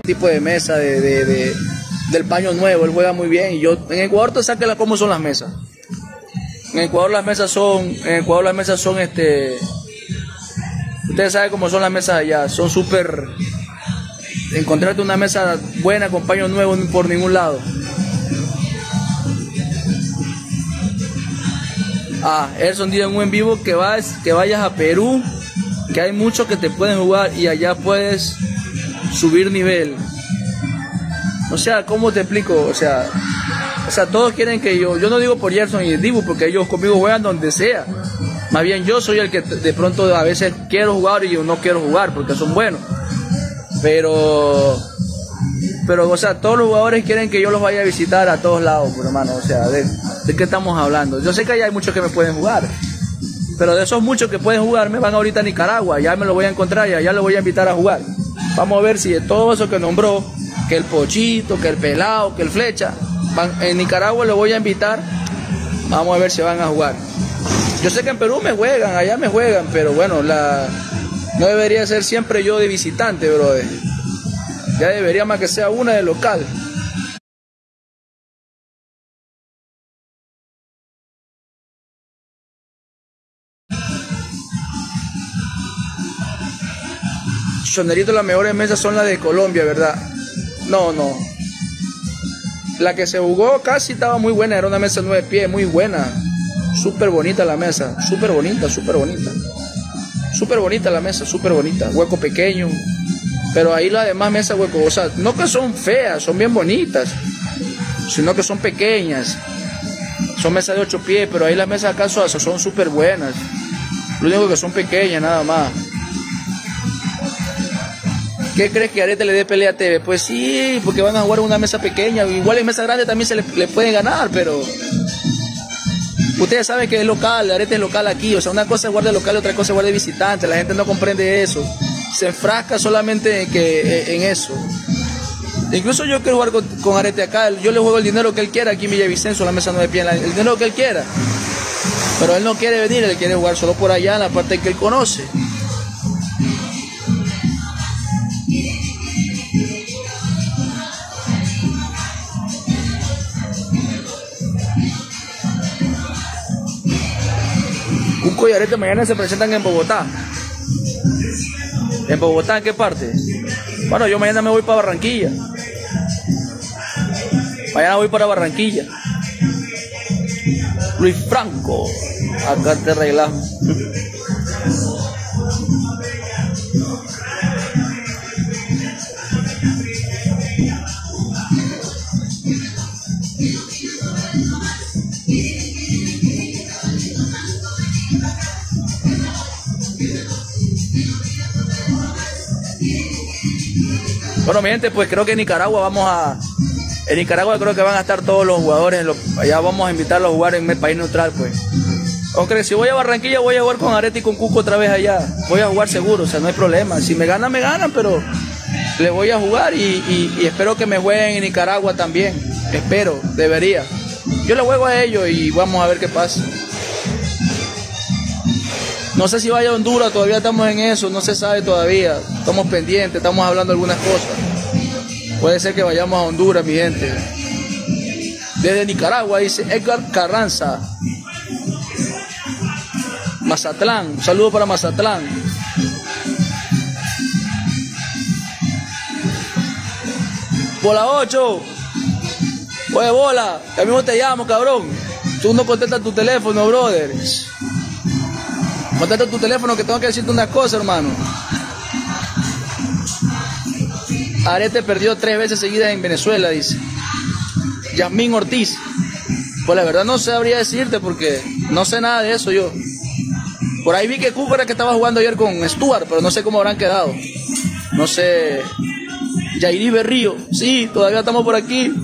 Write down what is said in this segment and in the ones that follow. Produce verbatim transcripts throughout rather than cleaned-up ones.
tipo de mesa de, de, de, del paño nuevo, él juega muy bien. Y yo, en Ecuador te saca cómo son las mesas. En Ecuador las mesas son, en Ecuador las mesas son este, ustedes saben cómo son las mesas allá, son súper, encontrarte una mesa buena con paño nuevo por ningún lado. Ah, Erson dijo en un en vivo que vas, que vayas a Perú, que hay muchos que te pueden jugar y allá puedes subir nivel. O sea, ¿cómo te explico? O sea, o sea, todos quieren que yo, yo no digo por Gerson y el Dibu, porque ellos conmigo juegan donde sea. Más bien yo soy el que de pronto a veces quiero jugar y yo no quiero jugar porque son buenos. Pero, pero, o sea, todos los jugadores quieren que yo los vaya a visitar a todos lados, pues, hermano. O sea, de, ¿de qué estamos hablando? Yo sé que allá hay muchos que me pueden jugar, pero de esos muchos que pueden jugar, me van ahorita a Nicaragua, ya me lo voy a encontrar y allá lo voy a invitar a jugar. Vamos a ver si de todo eso que nombró, que el Pochito, que el Pelado, que el Flecha, van, en Nicaragua lo voy a invitar, vamos a ver si van a jugar. Yo sé que en Perú me juegan, allá me juegan, pero bueno, la, no debería ser siempre yo de visitante, brother. Ya debería más que sea una de local. Chonerito, las mejores mesas son las de Colombia, ¿verdad? No, no. La que se jugó casi estaba muy buena, era una mesa de nueve pies, muy buena. Súper bonita la mesa, súper bonita, súper bonita. Súper bonita la mesa, súper bonita. Hueco pequeño. Pero ahí las demás mesas, hueco, o sea, no que son feas, son bien bonitas, sino que son pequeñas. Son mesas de ocho pies, pero ahí las mesas acá son súper buenas. Lo único que son pequeñas, nada más. ¿Qué crees que Arete le dé pelea a T V? Pues sí, porque van a jugar en una mesa pequeña. Igual en mesa grande también se le, le puede ganar, pero ustedes saben que es local, Arete es local aquí. O sea, una cosa es jugar de local y otra cosa es jugar de visitante. La gente no comprende eso. Se enfrasca solamente en, que, en eso. Incluso yo quiero jugar con, con Arete acá. Yo le juego el dinero que él quiera aquí en Villavicencio, la mesa nueve pies, el dinero que él quiera. Pero él no quiere venir, él quiere jugar solo por allá, en la parte que él conoce. Cusco y Arete mañana se presentan en Bogotá. ¿En Bogotá en qué parte? Bueno, yo mañana me voy para Barranquilla. Mañana voy para Barranquilla. Luis Franco, acá te arreglamos. Bueno, mi gente, pues creo que en Nicaragua vamos a... En Nicaragua creo que van a estar todos los jugadores. Los, allá vamos a invitarlos a jugar en el país neutral, pues. Aunque si voy a Barranquilla voy a jugar con Arete y con Cusco otra vez allá. Voy a jugar seguro, o sea, no hay problema. Si me ganan, me ganan, pero le voy a jugar y, y, y espero que me jueguen en Nicaragua también. Espero, debería. Yo le juego a ellos y vamos a ver qué pasa. No sé si vaya a Honduras, todavía estamos en eso, no se sabe todavía. Estamos pendientes, estamos hablando algunas cosas. Puede ser que vayamos a Honduras, mi gente. Desde Nicaragua, dice Edgar Carranza. Mazatlán, un saludo para Mazatlán. Bola ocho. Oye, bola, que a mí no te llamo, cabrón. Tú no contestas tu teléfono, brother. Contesta tu teléfono que tengo que decirte unas cosas, hermano. Arete perdió tres veces seguidas en Venezuela, dice Yasmín Ortiz. Pues la verdad no sabría decirte porque no sé nada de eso yo. Por ahí vi que Cusco era que estaba jugando ayer con Stuart, pero no sé cómo habrán quedado. No sé. Yairi Berrío, sí, todavía estamos por aquí.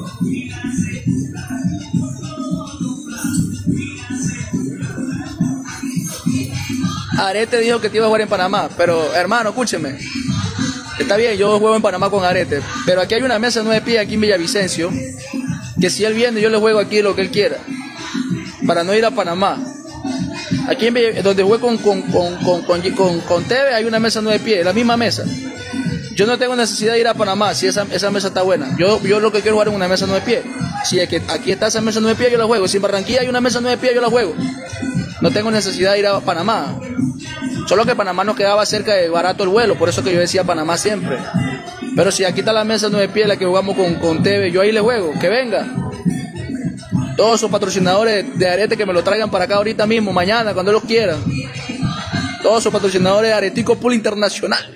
Arete dijo que te iba a jugar en Panamá, pero hermano, escúcheme. Está bien, yo juego en Panamá con Arete, pero aquí hay una mesa de nueve pies aquí en Villavicencio, que si él viene yo le juego aquí lo que él quiera, para no ir a Panamá. Aquí en Villavicencio, donde jugué con, con, con, con, con, con, con T V hay una mesa de nueve pies, la misma mesa. yo no tengo necesidad de ir a Panamá si esa, esa mesa está buena. Yo, yo lo que quiero jugar es una mesa nueve pies. Si es que aquí está esa mesa nueve pies, yo la juego. Si en Barranquilla hay una mesa nueve pies, yo la juego. No tengo necesidad de ir a Panamá. Solo que Panamá nos quedaba cerca de barato el vuelo, por eso que yo decía Panamá siempre. Pero si aquí está la mesa nueve pies, la que jugamos con, con T V, yo ahí le juego, que venga. Todos sus patrocinadores de arete que me lo traigan para acá ahorita mismo, mañana, cuando los quieran. Todos sus patrocinadores de Aretico Pool Internacional.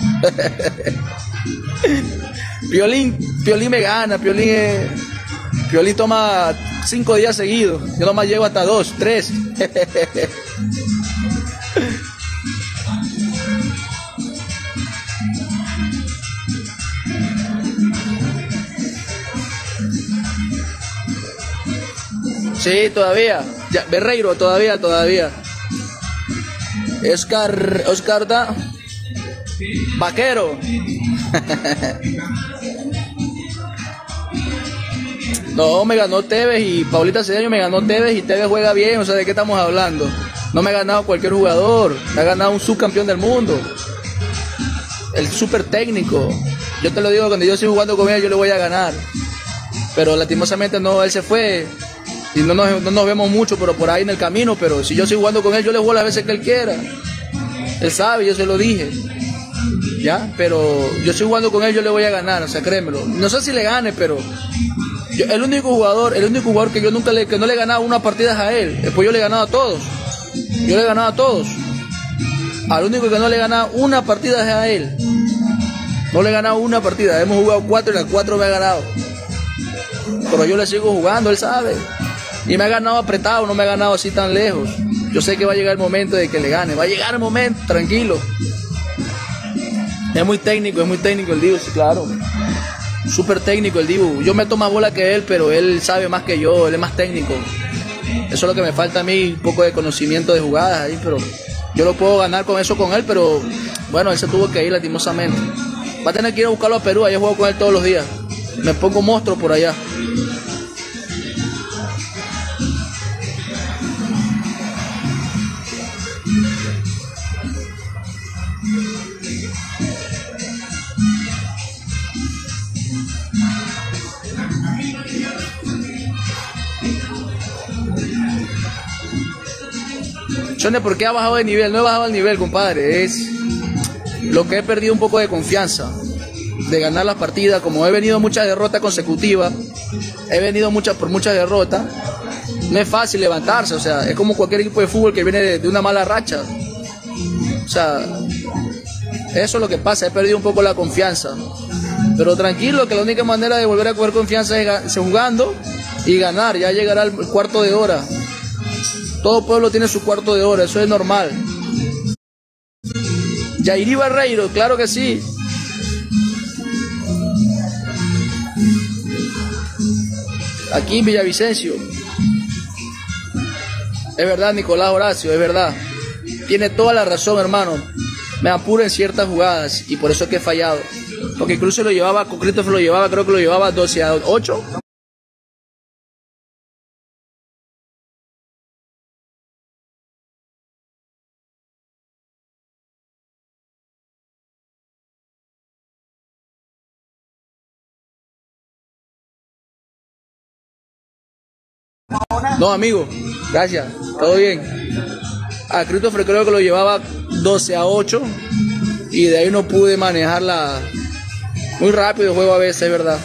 Piolín, Piolín me gana, Piolín es, Piolín toma cinco días seguidos. Yo nomás llego hasta dos, tres. Sí, todavía. Ya, Berreiro, todavía, todavía. Oscar, Oscar da. Vaquero. No, me ganó Tevez y Paulita Cedeño me ganó Tevez y Tevez juega bien, o sea, ¿de qué estamos hablando? No me ha ganado cualquier jugador, me ha ganado un subcampeón del mundo. El súper técnico. Yo te lo digo, cuando yo estoy jugando con él, yo le voy a ganar. Pero lastimosamente no, él se fue. Y no nos, no nos vemos mucho, pero por ahí en el camino. Pero si yo estoy jugando con él, yo le juego las veces que él quiera. Él sabe, yo se lo dije. ¿Ya? Pero yo estoy jugando con él, yo le voy a ganar, o sea, créemelo. No sé si le gane, pero yo, el único jugador, el único jugador que yo nunca le, que no le he ganado una partida es a él. Después yo le he ganado a todos. Yo le he ganado a todos. Al único que no le he ganado una partida es a él. No le he ganado una partida. Hemos jugado cuatro y las cuatro me ha ganado. Pero yo le sigo jugando, él sabe. Y me ha ganado apretado, no me ha ganado así tan lejos. Yo sé que va a llegar el momento de que le gane. Va a llegar el momento, tranquilo. Es muy técnico, es muy técnico el Dibu, sí, claro. Súper técnico el Dibu. Yo meto más bola que él, pero él sabe más que yo, él es más técnico. Eso es lo que me falta a mí, un poco de conocimiento de jugadas ahí, pero yo lo puedo ganar con eso con él, pero bueno, él se tuvo que ir lastimosamente. Va a tener que ir a buscarlo a Perú, allá juego con él todos los días. Me pongo monstruo por allá. Chone, ¿por qué ha bajado de nivel? No he bajado el nivel, compadre. Es lo que he perdido un poco de confianza de ganar las partidas. Como he venido muchas derrotas consecutivas, he venido muchas por muchas derrotas. No es fácil levantarse, o sea, es como cualquier equipo de fútbol que viene de, de una mala racha. O sea, eso es lo que pasa, he perdido un poco la confianza. Pero tranquilo, que la única manera de volver a coger confianza es jugando y ganar. Ya llegará el cuarto de hora. Todo pueblo tiene su cuarto de hora, eso es normal. Yairí Barreiro, claro que sí. Aquí en Villavicencio. Es verdad, Nicolás Horacio, es verdad. Tiene toda la razón, hermano. Me apuro en ciertas jugadas y por eso es que he fallado. Porque incluso lo llevaba, con Christopher lo llevaba, creo que lo llevaba doce a ocho. No, amigo, gracias, todo bien. A Christopher creo que lo llevaba doce a ocho y de ahí no pude manejarla. Muy rápido el juego a veces, es verdad.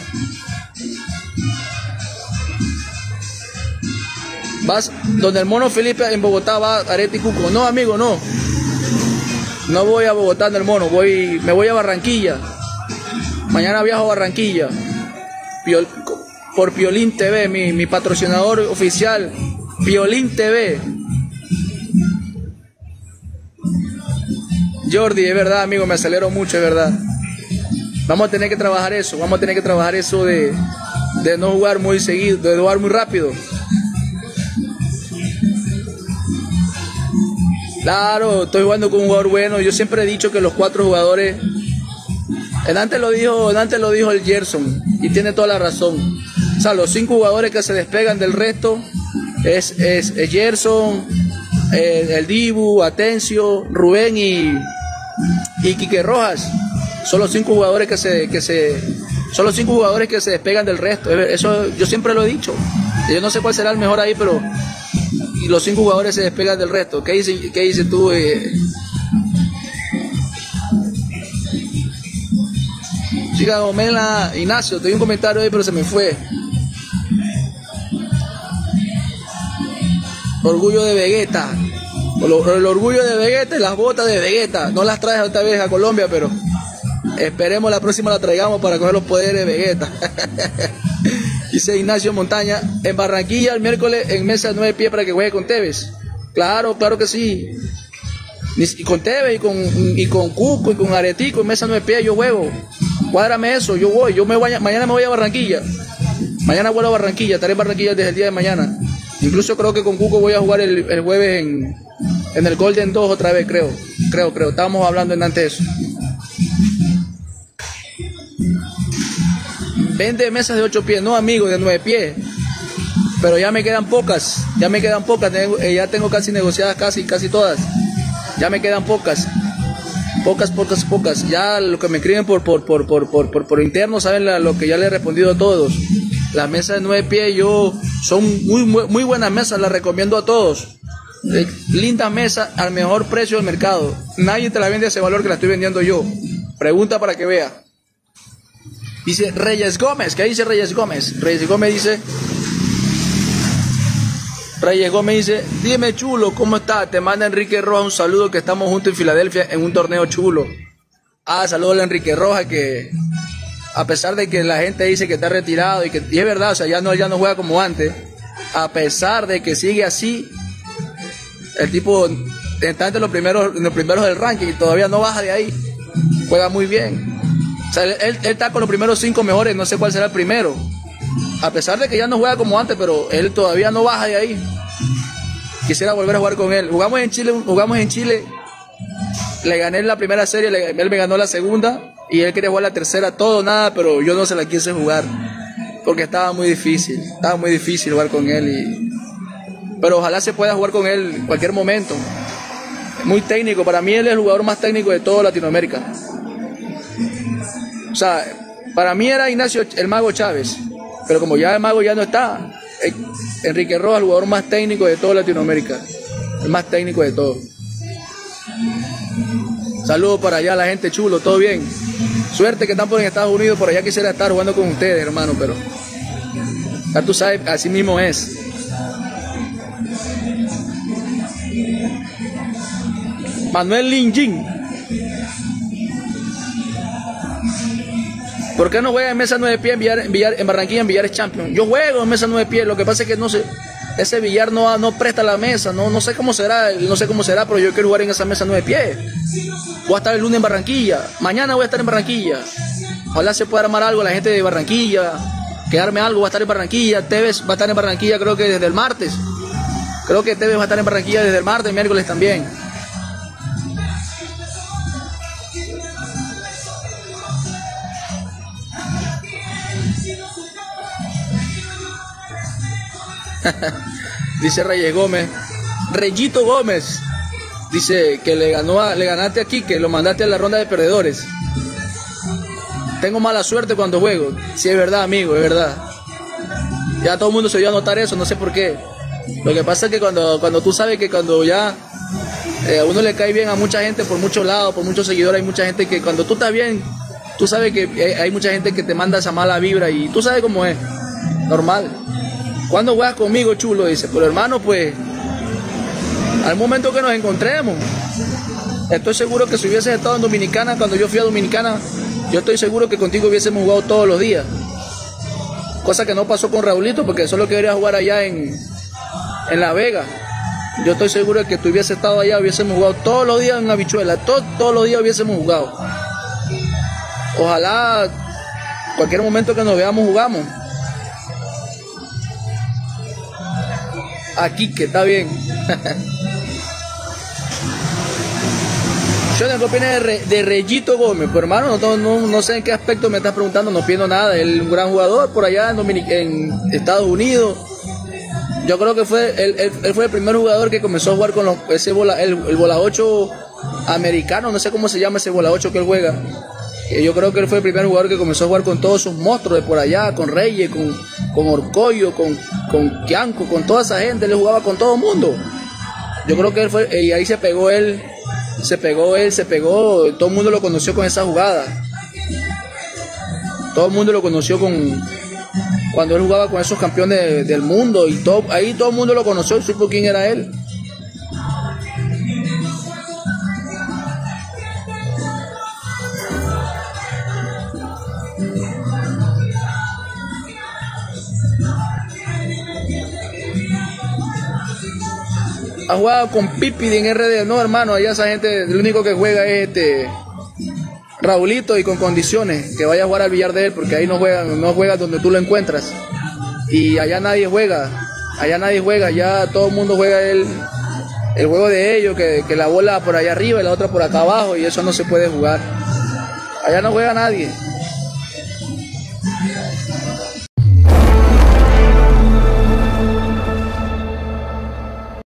Vas donde el Mono Felipe en Bogotá, va Arete y Cuco. No, amigo, no. No voy a Bogotá en el Mono, voy, me voy a Barranquilla. Mañana viajo a Barranquilla. Piol, por Piolín T V, mi, mi patrocinador oficial, Piolín T V. Jordi, es verdad, amigo, me acelero mucho, es verdad. Vamos a tener que trabajar eso, vamos a tener que trabajar eso de, de no jugar muy seguido, de jugar muy rápido. Claro, estoy jugando con un jugador bueno. Yo siempre he dicho que los cuatro jugadores, en antes lo dijo, en antes lo dijo el Gerson, y tiene toda la razón. O sea, los cinco jugadores que se despegan del resto es, es, es Gerson, el, el Dibu, Atencio, Rubén y, y Quique Rojas. Son los cinco jugadores que se, que se, son los cinco jugadores que se despegan del resto. Eso yo siempre lo he dicho. Yo no sé cuál será el mejor ahí, pero y los cinco jugadores se despegan del resto. ¿Qué dices qué dice tú? Eh? Chica Gomela, Ignacio, te di un comentario ahí, pero se me fue. Orgullo de Vegeta. El, el orgullo de Vegeta y las botas de Vegeta. No las traes esta vez a Colombia, pero esperemos la próxima la traigamos para coger los poderes de Vegeta. Dice Ignacio Montaña, en Barranquilla el miércoles en mesa de nueve pies para que juegue con Tevez. Claro, claro que sí. Y con Tevez y con, y con Cuco y con Aretico en mesa de nueve pies yo juego. Cuádrame eso, yo voy, yo me voy a, mañana me voy a Barranquilla. Mañana vuelvo a Barranquilla, estaré en Barranquilla desde el día de mañana. Incluso creo que con Cuco voy a jugar el, el jueves en, en el Golden dos otra vez, creo. Creo, creo. Estábamos hablando en antes de eso. veinte mesas de ocho pies, no amigo, de nueve pies. Pero ya me quedan pocas, ya me quedan pocas, tengo, eh, ya tengo casi negociadas casi, casi todas. Ya me quedan pocas. Pocas, pocas, pocas. Ya lo que me escriben por, por, por, por, por, por, por interno saben la, lo que ya le he respondido a todos. Las mesas de nueve pies yo son muy, muy, muy buenas mesas, las recomiendo a todos. Eh, lindas mesas al mejor precio del mercado. Nadie te la vende a ese valor que la estoy vendiendo yo. Pregunta para que vea. Dice Reyes Gómez. ¿Qué dice Reyes Gómez? Reyes Gómez dice... Reyes Gómez dice, dime chulo, ¿cómo estás? Te manda Enrique Rojas un saludo, que estamos juntos en Filadelfia en un torneo chulo. Ah, saludos a Enrique Rojas, que a pesar de que la gente dice que está retirado y que y es verdad, o sea, ya no, ya no juega como antes, a pesar de que sigue así, el tipo está entre los primeros, los primeros del ranking y todavía no baja de ahí, juega muy bien. O sea, él, él está con los primeros cinco mejores, no sé cuál será el primero. A pesar de que ya no juega como antes, pero él todavía no baja de ahí. Quisiera volver a jugar con él. Jugamos en Chile, jugamos en Chile. Le gané la primera serie, le, él me ganó la segunda y él quería jugar la tercera, todo, nada, pero yo no se la quise jugar porque estaba muy difícil, estaba muy difícil jugar con él. Y... pero ojalá se pueda jugar con él en cualquier momento. Muy técnico, para mí él es el jugador más técnico de toda Latinoamérica. O sea, para mí era Ignacio el Mago Chávez. Pero como ya el Mago ya no está, Enrique Rojas, el jugador más técnico de toda Latinoamérica. El más técnico de todo. Saludos para allá a la gente chulo, todo bien. Suerte que están por en Estados Unidos, por allá quisiera estar jugando con ustedes, hermano, pero ya tú sabes, así mismo es. Manuel Linjin. ¿Por qué no juega en mesa nueve pies en, Villar, en, Villar, en Barranquilla en Villares Champions? Yo juego en mesa nueve pies, lo que pasa es que no sé, ese Villar no, no presta la mesa, no, no sé cómo será, no sé cómo será, pero yo quiero jugar en esa mesa nueve pies. Voy a estar el lunes en Barranquilla, mañana voy a estar en Barranquilla. Ojalá se pueda armar algo la gente de Barranquilla, quedarme algo, va a estar en Barranquilla. Tevez va a estar en Barranquilla creo que desde el martes. Creo que Tevez va a estar en Barranquilla desde el martes, miércoles también. Dice Reyes Gómez, Reyito Gómez, dice que le ganó a, le ganaste aquí, que lo mandaste a la ronda de perdedores. Tengo mala suerte cuando juego. Sí, es verdad, amigo, es verdad. Ya todo el mundo se dio a notar eso, no sé por qué. Lo que pasa es que cuando, cuando tú sabes que cuando ya eh, a uno le cae bien a mucha gente por muchos lados, por muchos seguidores, hay mucha gente que cuando tú estás bien, tú sabes que hay, hay mucha gente que te manda esa mala vibra y tú sabes cómo es, normal. ¿Cuándo juegas conmigo, chulo? Dice, pero hermano, pues, al momento que nos encontremos, estoy seguro que si hubieses estado en Dominicana, cuando yo fui a Dominicana, yo estoy seguro que contigo hubiésemos jugado todos los días. Cosa que no pasó con Raulito, porque solo quería jugar allá en, en La Vega. Yo estoy seguro de que tú hubieses estado allá, hubiésemos jugado todos los días en Habichuela, todo, todos los días hubiésemos jugado. Ojalá, cualquier momento que nos veamos, jugamos. Aquí, que está bien. Yo ¿qué opinas de, Re, de Reyito Gómez? Pues hermano, no, no, no sé en qué aspecto me estás preguntando, no pido nada. Él es un gran jugador por allá en, Dominic en Estados Unidos. Yo creo que fue él, él, él fue el primer jugador que comenzó a jugar con los, ese bola, el, el bola ocho americano, no sé cómo se llama ese bola ocho que él juega. Yo creo que él fue el primer jugador que comenzó a jugar con todos sus monstruos de por allá, con Reyes, con, con Orcollo, con, con Kianco, con toda esa gente. Él jugaba con todo el mundo. Yo creo que él fue, y ahí se pegó él, se pegó él, se pegó, todo el mundo lo conoció con esa jugada. Todo el mundo lo conoció con cuando él jugaba con esos campeones de, del mundo, y todo, ahí todo el mundo lo conoció y supo quién era él. Ha jugado con Pipi en R D, no hermano, allá esa gente, el único que juega es este Raulito, y con condiciones, que vaya a jugar al billar de él, porque ahí no juega, no juega donde tú lo encuentras, y allá nadie juega, allá nadie juega, ya todo el mundo juega el, el juego de ellos, que, que la bola por allá arriba y la otra por acá abajo, y eso no se puede jugar, allá no juega nadie.